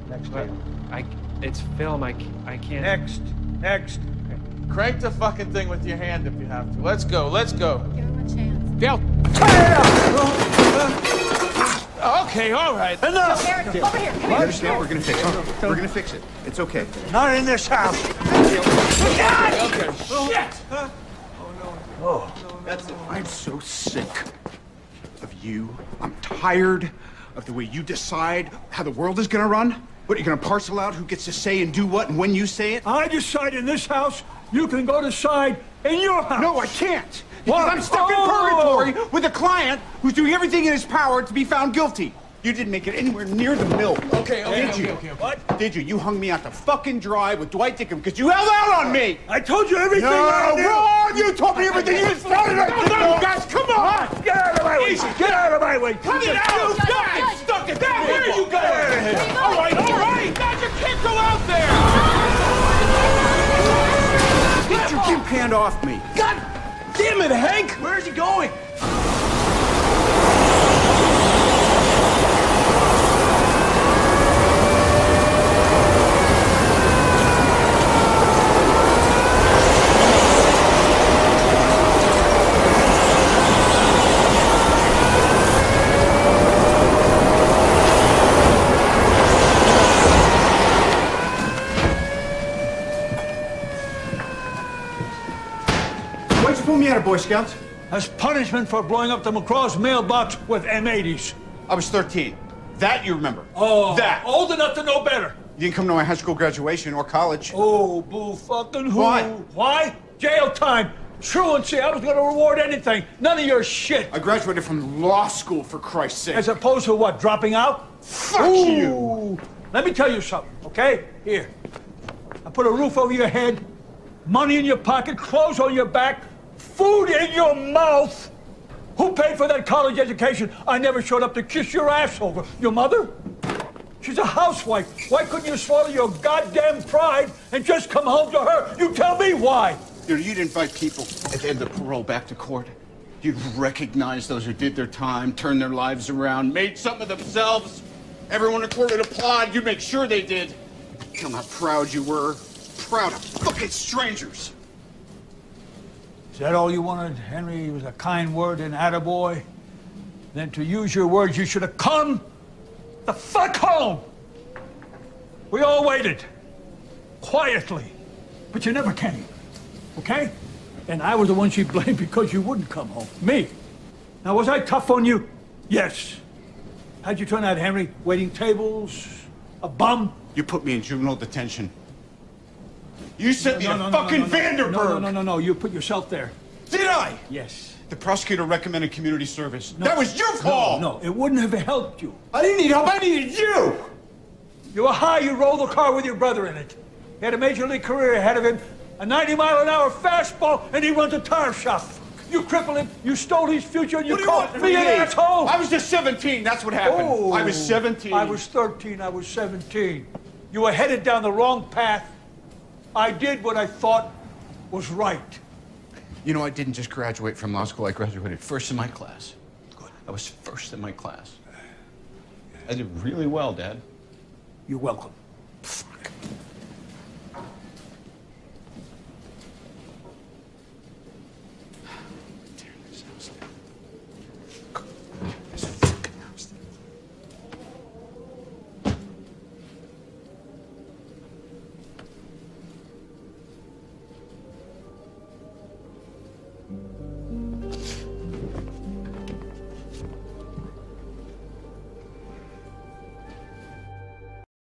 Next But table. it's film. I can't. Next. Crank the fucking thing with your hand if you have to. Let's go. Give him a chance. Dale. Okay, all right. Enough! Eric, over here. Come You here. understand? We're gonna fix it. We're gonna fix it. It's okay. Not in this house. Okay. Shit! That's it. I'm so sick of you. I'm tired of the way you decide how the world is gonna run. What, you're gonna parcel out who gets to say and do what and when you say it? I decide in this house, you can go decide in your house. No, I can't. Because What? I'm stuck in purgatory with a client who's doing everything in his power to be found guilty. You didn't make it anywhere near the mill. Okay. Did you? What? Did you? You hung me out to fucking dry with Dwight Dickham because you held out on me. I told you everything I No, knew. wrong! You told me everything. You started it. No, guys, come on! Get out of my way. Get out of my way. Cut it out! Judge, Guys, Judge. stuck it down! Where are you going? All right, All right! Guys, you can't go out there! Get your gimp hand off me. God damn it, Hank! Where's he going? Why'd you pull me out of Boy Scouts? As punishment for blowing up the McCraw's mailbox with M80s. I was 13. That you remember. Oh, That. old enough to know better. You didn't come to my high school graduation or college. Oh, boo fucking who? Why? Why? Jail time. Truancy. I was going to reward anything. None of your shit. I graduated from law school, for Christ's sake. As opposed to what? Dropping out? Fuck you! Let me tell you something, okay? Here. I put a roof over your head, money in your pocket, clothes on your back, food in your mouth. Who paid for that college education I never showed up to kiss your ass over? Your mother? She's a housewife. Why couldn't you swallow your goddamn pride and just come home to her? You tell me why. You'd invite people at the end of parole back to court. You'd recognize those who did their time, turned their lives around, made something of themselves. Everyone in court would applaud. You'd make sure they did. Tell them how proud you were. Proud of fucking strangers. Is that all you wanted, Henry? It was a kind word and attaboy? Then to use your words, you should have come the fuck home. We all waited. Quietly. But you never came. Okay? And I was the one she blamed because you wouldn't come home. Me. Now, was I tough on you? Yes. How'd you turn out, Henry? Waiting tables? A bum? You put me in juvenile detention. You sent me to fucking Vanderburg. No. You put yourself there. Did I? Yes. The prosecutor recommended community service. That was your fault. No, it wouldn't have helped you. I didn't need help. I needed you. You were high, you rolled the car with your brother in it. He had a major league career ahead of him, a 90-mile-an-hour fastball, and he runs a tire shop. You crippled him, you stole his future, and you called me an asshole! I was just 17, that's what happened. Oh, I was 17. I was 13, I was 17. You were headed down the wrong path. I did what I thought was right. You know, I didn't just graduate from law school, I graduated first in my class. Good. I was first in my class. I did really well, Dad. You're welcome.